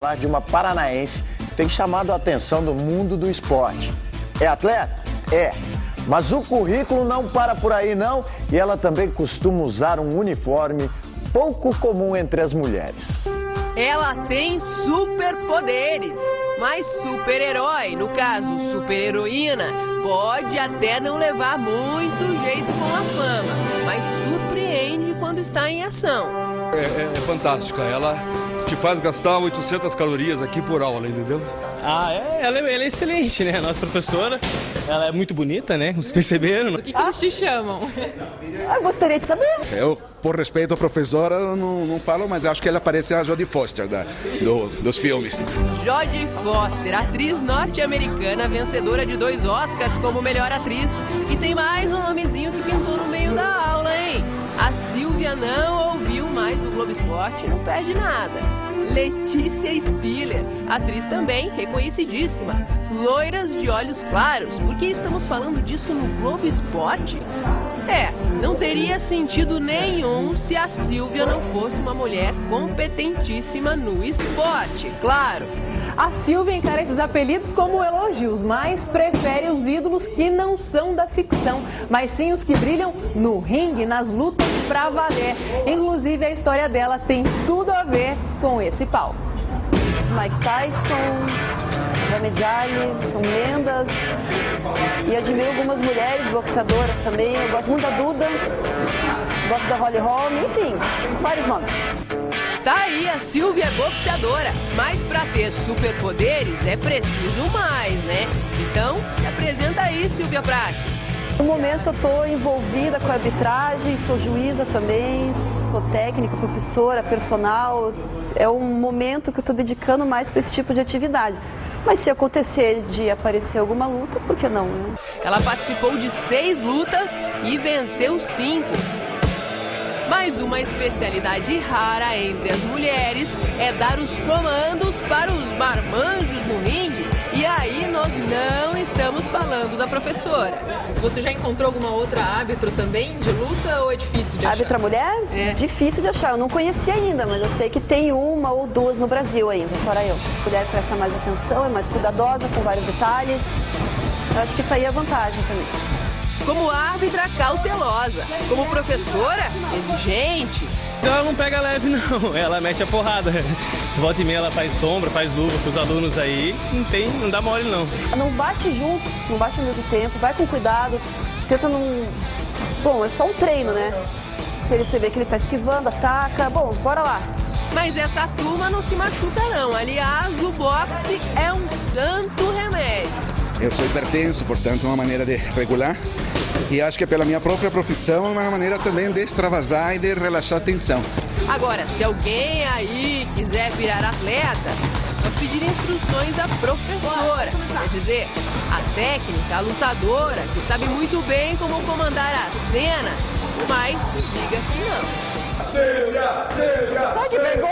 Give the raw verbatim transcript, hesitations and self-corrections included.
falar de uma paranaense que tem chamado a atenção do mundo do esporte. É atleta? É. Mas o currículo não para por aí não, e ela também costuma usar um uniforme pouco comum entre as mulheres. Ela tem superpoderes, mas super-herói, no caso super-heroína, pode até não levar muito jeito com a fama, mas surpreende quando está em ação. É, é, é fantástica, ela te faz gastar oitocentas calorias aqui por aula, entendeu? Ah, é, ela, é, ela é excelente, né? A nossa professora, ela é muito bonita, né? Vocês perceberam? O que, que ah. eles te chamam? Eu gostaria de saber. Eu, por respeito à professora, não, não falo, mas acho que ela parece a Jodie Foster da, do, dos filmes. Jodie Foster, atriz norte-americana, vencedora de dois Oscars como melhor atriz. E tem mais um nomezinho que pintou no meio da aula, hein? A Silvia não ouviu mais no Globo Esporte, não perde nada. Letícia Spiller, atriz também reconhecidíssima. Loiras de olhos claros, por que estamos falando disso no Globo Esporte? É, não teria sentido nenhum se a Silvia não fosse uma mulher competentíssima no esporte, claro. A Silvia encara esses apelidos como elogios, mas prefere os ídolos que não são da ficção, mas sim os que brilham no ringue, nas lutas pra valer. Inclusive, a história dela tem tudo a ver com esse palco. Mike Tyson, Muhammad Ali, são lendas. E admiro algumas mulheres boxeadoras também. Eu gosto muito da Duda, gosto da Holly Holm, enfim, vários nomes. Tá aí, a Silvia é boxeadora, mas pra ter superpoderes é preciso mais, né? Então, se apresenta aí, Silvia Prati. No momento eu tô envolvida com a arbitragem, sou juíza também, sou técnica, professora, personal. É um momento que eu tô dedicando mais para esse tipo de atividade. Mas se acontecer de aparecer alguma luta, por que não, né? Ela participou de seis lutas e venceu cinco. Mas uma especialidade rara entre as mulheres é dar os comandos para os marmanjos no ringue. E aí nós não estamos falando da professora. Você já encontrou alguma outra árbitro também de luta ou é difícil de achar? Árbitra mulher? É. Difícil de achar. Eu não conheci ainda, mas eu sei que tem uma ou duas no Brasil ainda, fora eu. Se puder prestar mais atenção, é mais cuidadosa, com vários detalhes. Eu acho que isso aí é vantagem também. Como árbitra cautelosa, como professora exigente. Ela não pega leve não, ela mete a porrada. Volta e meia ela faz sombra, faz luva pros alunos aí, não tem, não dá mole não. Não bate junto, não bate ao mesmo tempo, vai com cuidado, tenta não... Bom, é só um treino, né? Se ele vê que ele tá esquivando, ataca, bom, bora lá. Mas essa turma não se machuca não, aliás, o boxe é um santo remédio. Eu sou hipertenso, portanto, é uma maneira de regular. E acho que pela minha própria profissão é uma maneira também de extravasar e de relaxar a tensão. Agora, se alguém aí quiser virar atleta, é só pedir instruções à professora. Quer dizer, a técnica, a lutadora, que sabe muito bem como comandar a cena, mas diga que não. Silvia, Silvia, tá de vergonha?